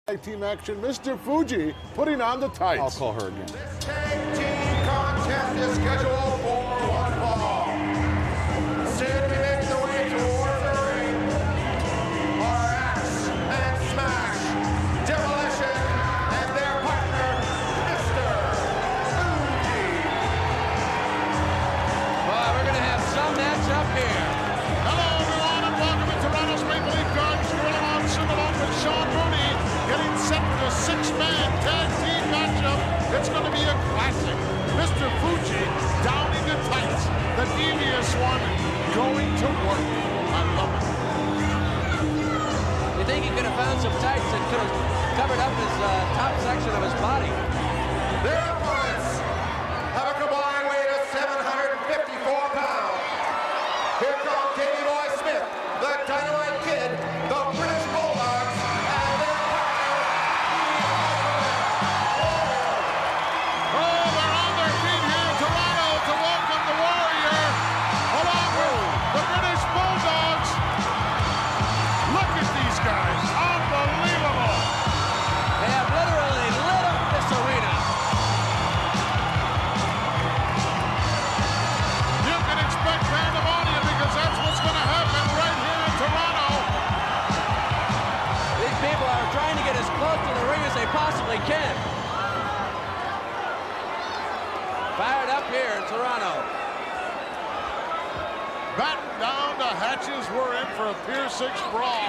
Tag team action, Mr. Fuji putting on the tights. I'll call her again. This tag team contest is scheduled for one fall. Soon to make the way towards the ring are Axe and Smash, Demolition, and their partner, Mr. Fuji. Well, we're going to have some match up here. Hello, everyone, and welcome to Toronto's Maple Leaf Gardens. Gorilla Monsoon along with Sean Mooney getting set for the six-man tag team matchup. It's going to be a classic. Mr. Fuji downing the tights. The devious one going to work. I love it. You think he could have found some tights that could have covered up his top section of his body? Their opponents have a combined weight of 754 pounds. Here comes Davey Boy Smith, the Dynamite Kid, the British Bulldogs, and their partner, Oh, they're on their feet here in Toronto to welcome the Warrior, along with the British Bulldogs. Look at these guys. Unbelievable. They have literally lit up this arena. You can expect pandemonium because that's what's going to happen right here in Toronto. These people are trying to get as close to the ring as they possibly can. Fired up here in Toronto. Batten down, the hatches were in for a Pier 6 brawl.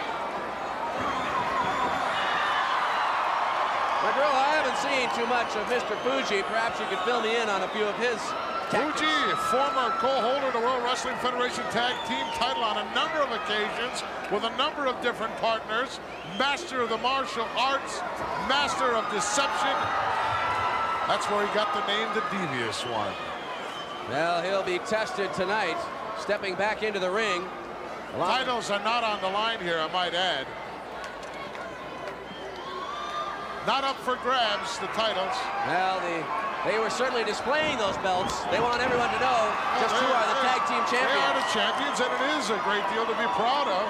But Drew, I haven't seen too much of Mr. Fuji. Perhaps you could fill me in on a few of his tactics. Fuji, former co-holder of the World Wrestling Federation Tag Team title on a number of occasions with a number of different partners, master of the martial arts, master of deception. That's where he got the name the Devious One. Well, he'll be tested tonight, stepping back into the ring. Titles are not on the line here, I might add. Not up for grabs, the titles. Well, they were certainly displaying those belts. They want everyone to know just who are the tag team They are champions. the champions, and it is a great deal to be proud of.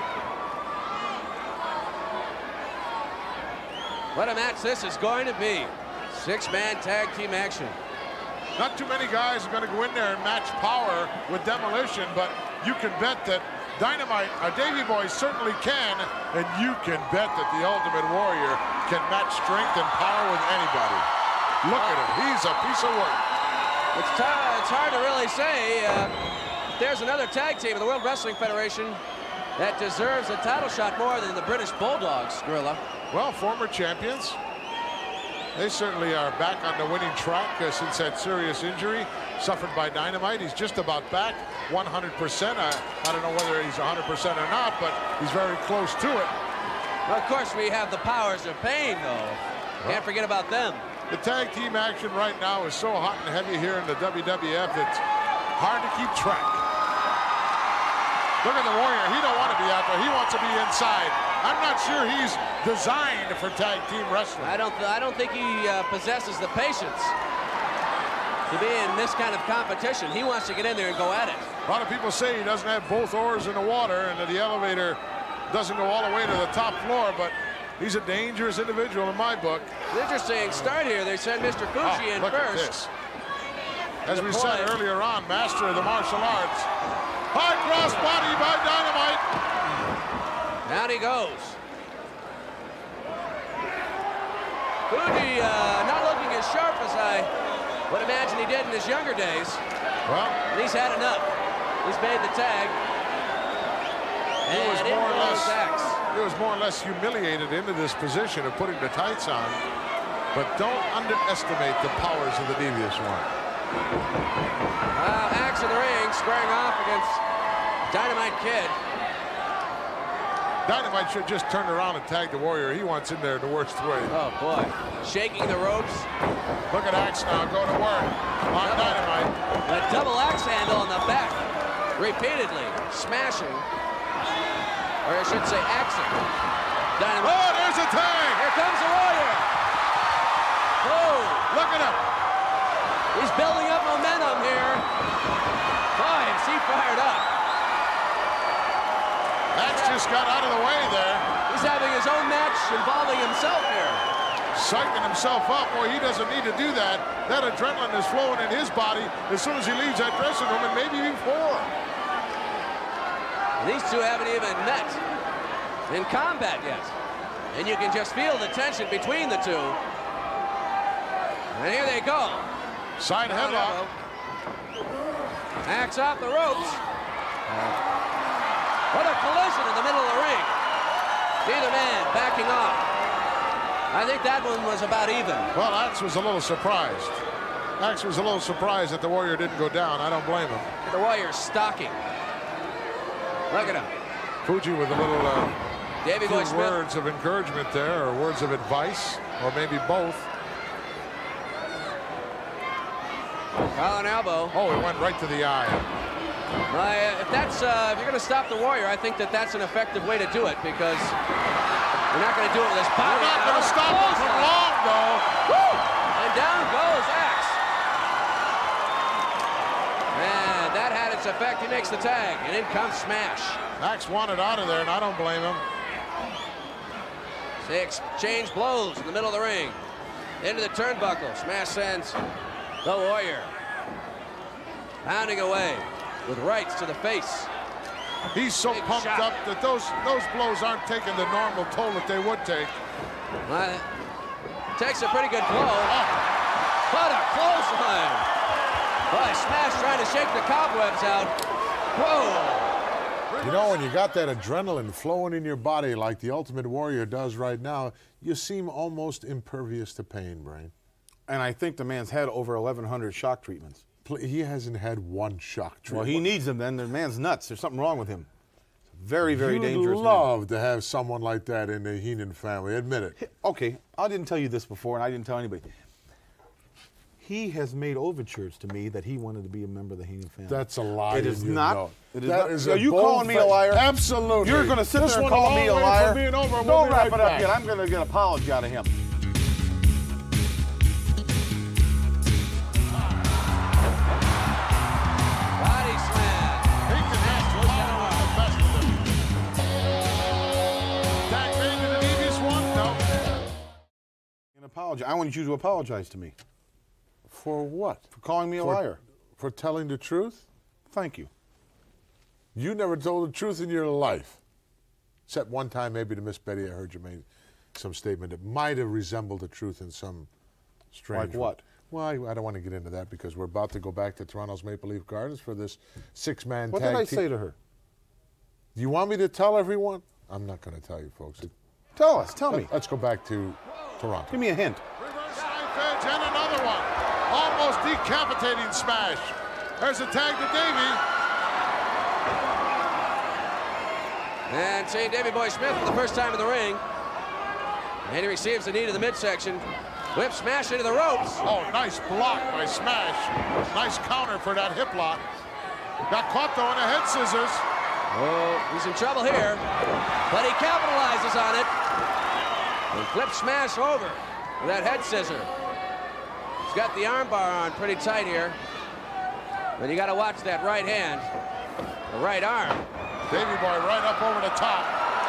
What a match this is going to be. Six-man tag team action. Not too many guys are going to go in there and match power with Demolition, but you can bet that Dynamite, Davey Boy certainly can, and you can bet that the Ultimate Warrior can match strength and power with anybody. Look at him. He's a piece of work. It's hard to really say. There's another tag team in the World Wrestling Federation that deserves a title shot more than the British Bulldogs, Gorilla. Well, former champions. They certainly are back on the winning track since that serious injury suffered by Dynamite. He's just about back, 100%. I don't know whether he's 100% or not, but he's very close to it. Well, of course, we have the Powers of Pain, though. Can't forget about them. The tag team action right now is so hot and heavy here in the WWF, it's hard to keep track. Look at the Warrior. He don't want to be out there. He wants to be inside. I'm not sure he's designed for tag team wrestling. I don't think he possesses the patience to be in this kind of competition. He wants to get in there and go at it. A lot of people say he doesn't have both oars in the water and that the elevator doesn't go all the way to the top floor, but he's a dangerous individual in my book. Interesting start here. They send Mr. Fuji in look first. At this. As we said earlier on, master of the martial arts. High cross body by Dynamite. Down he goes. Fuji not looking as sharp as I would imagine he did in his younger days. Well, he's had enough. He's made the tag. He was more or less humiliated into this position of putting the tights on. But don't underestimate the powers of the Devious One. Axe in the ring, squaring off against Dynamite Kid. Dynamite should just turn around and tag the Warrior. He wants in there the worst way. Oh, boy. Shaking the ropes. Look at Axe now go to work on Dynamite. A double axe handle in the back. Repeatedly smashing. Or I should say axing. Dynamite. Oh, there's a tag. Here comes the Warrior. Oh. Look at him. He's building up momentum here. Boy, is he fired up. Axe just got out of the way there. He He's having his own match involving himself here. Psyching himself up. Boy, he doesn't need to do that. That adrenaline is flowing in his body as soon as he leaves that dressing room, and maybe before. These two haven't even met in combat yet. And you can just feel the tension between the two. And here they go. Side headlock. Axe off the ropes. What a collision in the middle of the ring. Neither man backing off. I think that one was about even. Well, Axe was a little surprised. Axe was a little surprised that the Warrior didn't go down. I don't blame him. The Warrior's stalking. Look at him. Fuji with a little Davey Boy Smith. words of encouragement there, or words of advice, or maybe both. Collar and elbow. Oh, it went right to the eye. If you're going to stop the Warrior, I think that's an effective way to do it, because you're not going to do it with his body. You're not going to stop him from long, though. Woo! And down goes Axe. And that had its effect. He makes the tag, and in comes Smash. Axe wanted out of there, and I don't blame him. They exchange blows in the middle of the ring. Into the turnbuckle. Smash sends the Warrior pounding away with rights to the face. He's so Big pumped shot. up that those blows aren't taking the normal toll that they would take. Takes a pretty good blow. What a clothesline. Boy, Smash trying to shake the cobwebs out. Whoa. You know, when you got that adrenaline flowing in your body like the Ultimate Warrior does right now, you seem almost impervious to pain, Brain. And I think the man's had over 1,100 shock treatments. He hasn't had one shock treatment. Well, he needs them then. The man's nuts. There's something wrong with him. Very, very dangerous You'd man. love to have someone like that in the Heenan family. Admit it. Okay, I didn't tell you this before, and I didn't tell anybody. He has made overtures to me that he wanted to be a member of the Heenan family. That's a lie. It is and you not. know It is that not. is Are a you calling me a liar? Absolutely. You're going to sit This there and one a call long me a way liar? from being over. We'll Don't be wrap right it up back. yet. I'm going to get an apology out of him. Body slam. He can have the best of them. Tag made to the devious one? No. An apology. I want you to apologize to me For what? for calling me a liar. For telling the truth? Thank you. You never told the truth in your life. Except one time, maybe to Miss Betty, I heard you make some statement that might have resembled the truth in some strange Like what? Well, I don't want to get into that because we're about to go back to Toronto's Maple Leaf Gardens for this six-man What tag did I team. say to her? Do you want me to tell everyone? I'm not going to tell you, folks. Tell us. Tell me. Let's go back to Toronto. Give me a hint. Reverse knife edge and another one. Almost decapitating Smash. There's a tag to Davey. And seeing Davey Boy Smith for the first time in the ring. And he receives the knee to the midsection. Whip Smash into the ropes. Oh, nice block by Smash. Nice counter for that hip lock. Got caught though in the head scissors. Oh, he's in trouble here. But he capitalizes on it. And flips Smash over with that head scissor. He's got the arm bar on pretty tight here. But you got to watch that right hand. The right arm. Davey Boy right up over the top.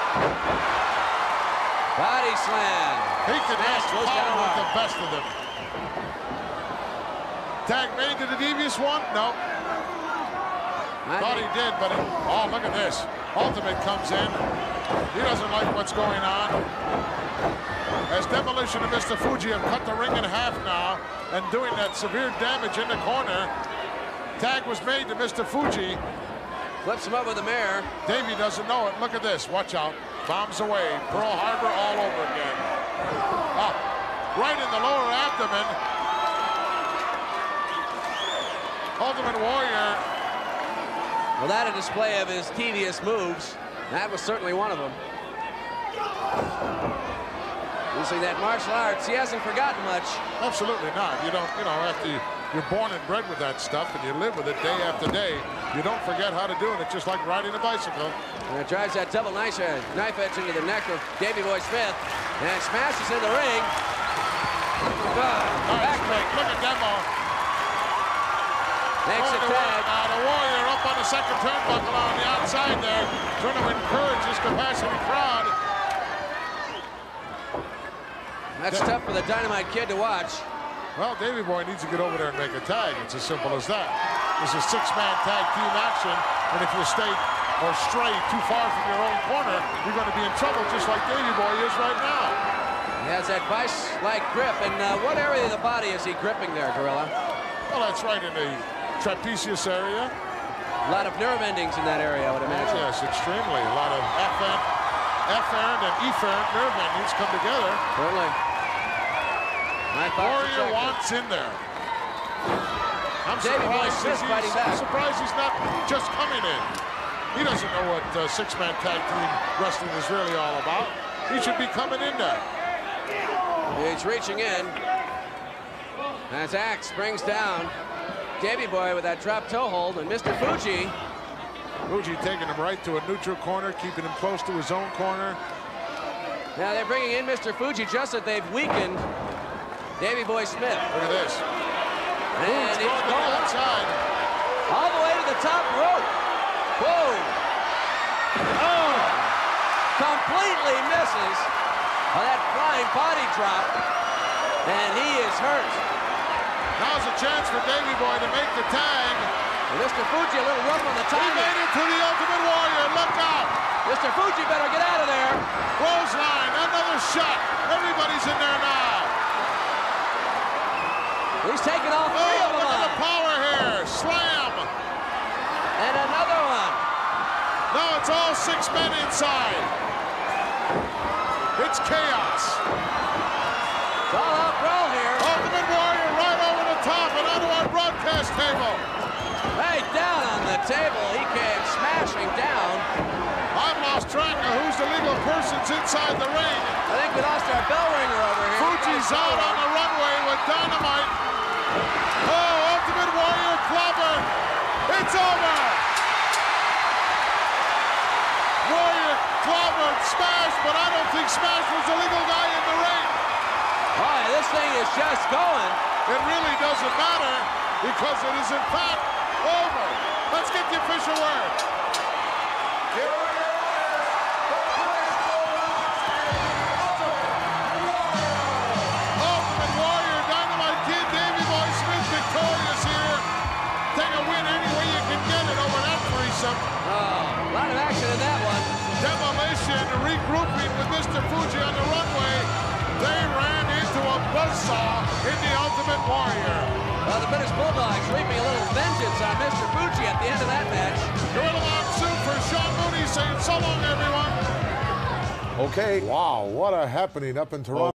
Body slam. He can Smash match goes down power with the hard. best of them. Tag made to the devious one? No. Thought he did, but oh, look at this. Ultimate comes in. He doesn't like what's going on. As Demolition and Mr. Fuji have cut the ring in half now and doing that severe damage in the corner. Tag was made to Mr. Fuji. Flips him up with the mare. Davey doesn't know it. Look at this. Watch out. Bombs away. Pearl Harbor all over again. Ah, right in the lower abdomen. Ultimate Warrior. Well, that a display of his tedious moves. That was certainly one of them. Using that martial arts, he hasn't forgotten much. Absolutely not. You don't, after you're born and bred with that stuff and you live with it day after day, you don't forget how to do it. It's just like riding a bicycle. And it drives that double knife edge into the neck of Davey Boy Smith. And smashes in the ring. Nice break. Look at Demo. Makes a tag. Now the Warrior up on the second turnbuckle on the outside there, trying to encourage this capacity crowd. That's tough for the Dynamite Kid to watch. Well, Davey Boy needs to get over there and make a tag. It's as simple as that. This is six-man tag team action, and if you stay or stray too far from your own corner, you're going to be in trouble just like Davey Boy is right now. He has that vice-like grip. And what area of the body is he gripping there, Gorilla? Well, that's right in the trapezius area. A lot of nerve endings in that area, I would imagine. Yes, extremely. A lot of efferent and efferent nerve endings come together. Certainly. Warrior wants in there. I'm surprised he's not just coming in. He doesn't know what six-man tag team wrestling is really all about. He should be coming in there. He's reaching in. As Axe brings down Davey Boy with that drop toe hold, and Mr. Fuji. Fuji taking him right to a neutral corner, keeping him close to his own corner. Now they're bringing in Mr. Fuji just as they've weakened Davey Boy Smith. Look at this. And he's going outside. All the way to the top rope. Whoa. Oh. Completely misses on that flying body drop. And he is hurt. Now's a chance for Davey Boy to make the tag. And Mr. Fuji a little rough on the He timing. made it to the Ultimate Warrior. Look out. Mr. Fuji better get out of there. Clothesline. Another shot. Everybody's in there now. He's taking all three of them look on. at the power here. Slam. And another one. Now it's all six men inside. It's chaos. It's all out brawl here. Ultimate Warrior right over the top and onto our broadcast table. Right down on the table. He came smashing down. I've lost track of who's the legal persons inside the ring. I think we lost our bell ringer over here. Fuji's out on the runway with Dynamite. Oh, Ultimate Warrior clobber. It's over. Warrior clobbered Smash, but I don't think Smash was the legal guy in the ring. Boy, this thing is just going. It really doesn't matter because it is in fact over. Let's get the official word. Ultimate Warrior, Dynamite Kid, Davey Boy Smith victorious here. Take a win any way you can get it over that threesome. Oh, a lot of action in that one. Demolition regrouping with Mr. Fuji on the runway. They ran into a buzzsaw in the Ultimate Warrior. Well, the British Bulldogs reaping a little vengeance on Mr. Fuji at the end of that match. Gorilla Monsoon for Sean Mooney saying so long, everyone. Okay. Wow, what a happening up in Toronto.